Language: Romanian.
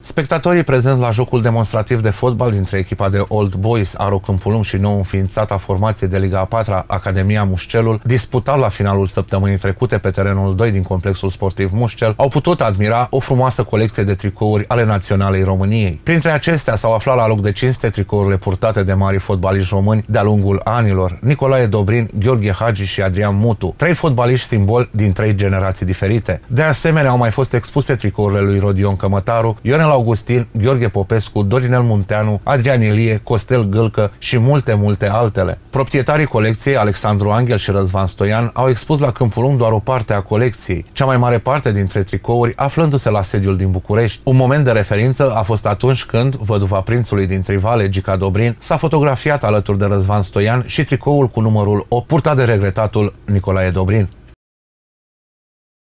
Spectatorii prezenți la jocul demonstrativ de fotbal dintre echipa de Old Boys Aro Câmpul Lung și nou înființata formație de Liga a 4-a Academia Mușcelul, disputat la finalul săptămânii trecute pe terenul 2 din complexul sportiv Mușcel, au putut admira o frumoasă colecție de tricouri ale Naționalei României. Printre acestea s-au aflat la loc de cinste tricourile purtate de mari fotbaliști români de-a lungul anilor: Nicolae Dobrin, Gheorghe Hagi și Adrian Mutu, trei fotbaliști simbol din trei generații diferite. De asemenea, au mai fost expuse tricourile lui Rodion Cămătaru, Ionel Augustin, Gheorghe Popescu, Dorinel Munteanu, Adrian Ilie, Costel Gâlcă și multe altele. Proprietarii colecției, Alexandru Anghel și Răzvan Stoian, au expus la Câmpul Lung doar o parte a colecției, cea mai mare parte dintre tricouri aflându-se la sediul din București. Un moment de referință a fost atunci când văduva prințului din Trivale, Gica Dobrin, s-a fotografiat alături de Răzvan Stoian și tricoul cu numărul 8 purtat de regretatul Nicolae Dobrin.